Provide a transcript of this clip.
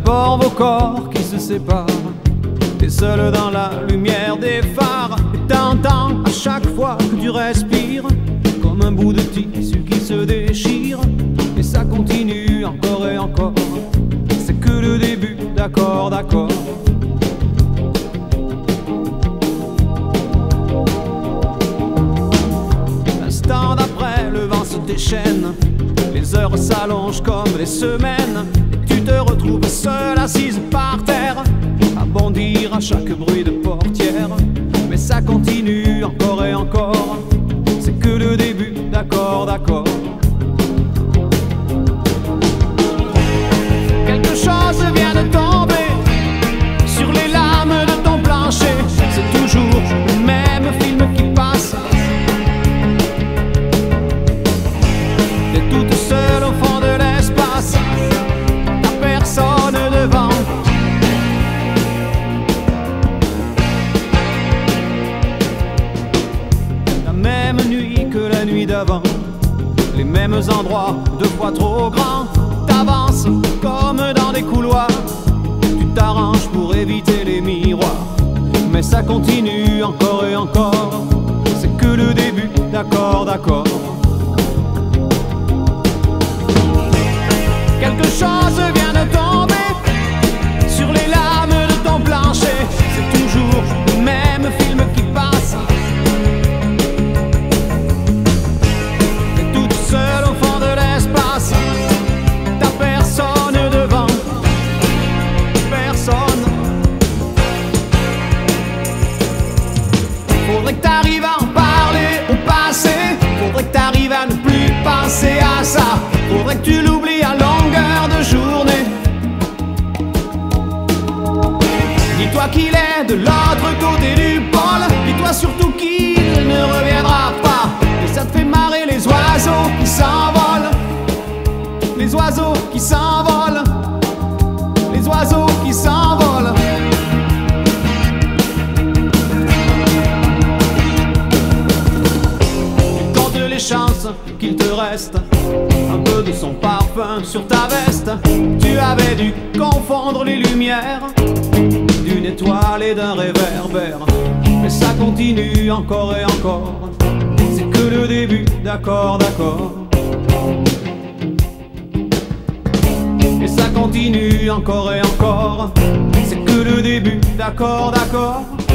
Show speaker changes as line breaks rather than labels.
D'abord vos corps qui se séparent, t'es seul dans la lumière des phares, et t'entends à chaque fois que tu respires comme un bout de tissu qui se déchire. Et ça continue encore et encore, c'est que le début, d'accord, d'accord. L'instant d'après, le vent se déchaîne, les heures s'allongent comme les semaines, et tu te retrouves seule assise par terre, à bondir à chaque bruit de portière. Mais ça continue encore et encore, c'est que le début, d'accord, d'accord. Quelque chose vient de tomber sur les lames de ton plancher, c'est toujours le même film qui passe. T'es toute seule au fond de l'espace, t'as personne devant. La même nuit que la nuit d'avant, les mêmes endroits, deux fois trop grands. T'avances comme dans des couloirs, tu t'arranges pour éviter les miroirs. Mais ça continue encore et encore, c'est que le début, d'accord, d'accord. Quelque chose vient de tomber sur les lames de ton plancher, c'est toujours le même film qui passe. T'es toute seule au fond de l'espace, t'as personne devant, personne. Faudrait que t'arrives à en parler au passé, faudrait que t'arrives à ne plus penser à ça, faudrait que tu l'oublies à longueur de journée. Dis-toi qu'il est de l'autre côté du pôle, dis-toi surtout qu'il ne reviendra pas. Et ça te fait marrer les oiseaux qui s'envolent, les oiseaux qui s'envolent, les oiseaux qui s'envolent. Tu comptes les chances qu'il te reste un peu de son parfum sur ta veste. Tu avais dû confondre les lumières d'une étoile et d'un réverbère. Mais ça continue encore et encore, c'est que le début, d'accord, d'accord. Et ça continue encore et encore, c'est que le début, d'accord, d'accord.